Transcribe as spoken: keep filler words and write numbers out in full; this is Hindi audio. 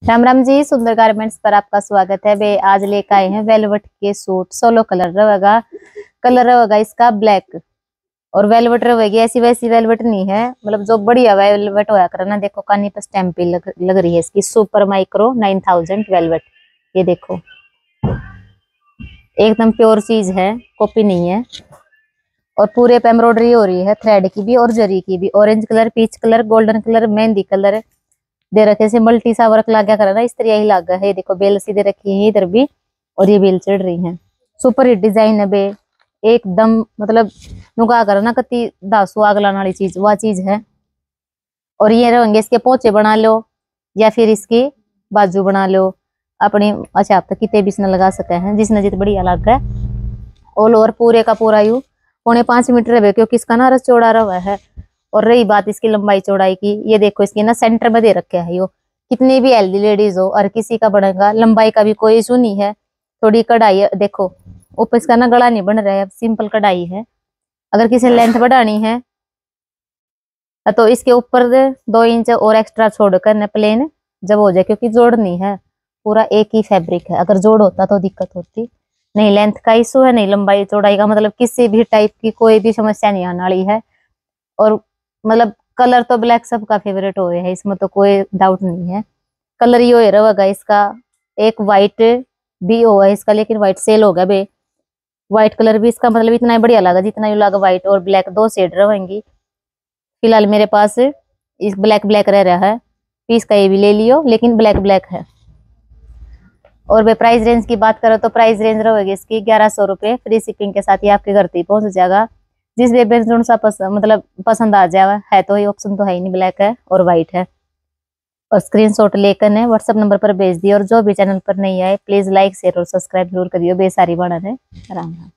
राम राम जी, सुंदर गारमेंट्स पर आपका स्वागत है। बे आज लेकर आए हैं वेलवेट के सूट। सोलो कलर रहेगा, कलर रहेगा इसका ब्लैक और वेलवेट रहेगी। ऐसी वैसी वेलवेट नहीं है, मतलब जो बढ़िया वेलवेट होया करे ना। देखो कानी पर स्टैंप लग, लग रही है इसकी। Super micro nine thousand velvet. ये देखो एकदम प्योर चीज है, कॉपी नहीं है। और पूरे पे एम्ब्रॉयडरी हो रही है, थ्रेड की भी और जरी की भी। Orange colour, peach colour, golden colour, mehndi colour दे रखे से मल्टी सा वर्क लग गया ना, इस तरह ही लग गया है। देखो बेल सीधे रखी है इधर भी और ये बेल चढ़ रही है। सुपर हिट डिजाइन है बे, एकदम मतलब नुका करो ना कति दासू आग लाने वाली चीज, वह चीज है। और ये रहेंगे इसके पोचे बना लो या फिर इसकी बाजू बना लो अपनी। अच्छा आप तो कितने भी इसने लगा सके हैं, जिसने जित बढ़िया लग है। ऑल ओवर पूरे का पूरा यू पौने पांच मीटर है, क्योंकि इसका ना रस चौड़ा रहा है। और रही बात इसकी लंबाई चौड़ाई की, ये देखो इसकी ना सेंटर में दे रखे है। यो कितनी भी हेल्दी लेडीज हो और किसी का बनेगा, लंबाई का भी कोई इशू नहीं है। थोड़ी कढ़ाई देखो ऊपर इसका ना गला नहीं बन रहा है, सिंपल कढ़ाई है। अगर किसी लेंथ बढ़ानी है तो इसके ऊपर दो इंच और एक्स्ट्रा छोड़कर न प्लेन जब हो जाए, क्योंकि जोड़नी है। पूरा एक ही फैब्रिक है, अगर जोड़ होता तो दिक्कत होती। नहीं लेंथ का इशू है, नहीं लंबाई चौड़ाई का, मतलब किसी भी टाइप की कोई भी समस्या नहीं आने वाली है। और मतलब कलर तो ब्लैक सबका फेवरेट हो है, इसमें तो कोई डाउट नहीं है। कलर यो है रहेगा इसका। एक वाइट भी हो है इसका, लेकिन व्हाइट सेल होगा बे। व्हाइट कलर भी इसका मतलब इतना ही बढ़िया लगा जितना यू लगा। व्हाइट और ब्लैक दो शेड रहेंगी। फिलहाल मेरे पास इस ब्लैक ब्लैक रह रहा है, पीस का ये भी ले लियो, लेकिन ब्लैक ब्लैक है। और वे प्राइस रेंज की बात करो तो प्राइस रेंज रहेगी इसकी ग्यारह सौ रुपये, फ्री शिपिंग के साथ ही आपके घर तक पहुंच जाएगा। जिस भी जो सा पसंद मतलब पसंद आ जाए है, तो ये ऑप्शन तो है ही नहीं, ब्लैक है और व्हाइट है। और स्क्रीनशॉट लेकर ने व्हाट्सएप नंबर पर भेज दिए। और जो भी चैनल पर नहीं आए प्लीज लाइक शेयर और सब्सक्राइब जरूर करियो। बेसारी बना है। राम राम।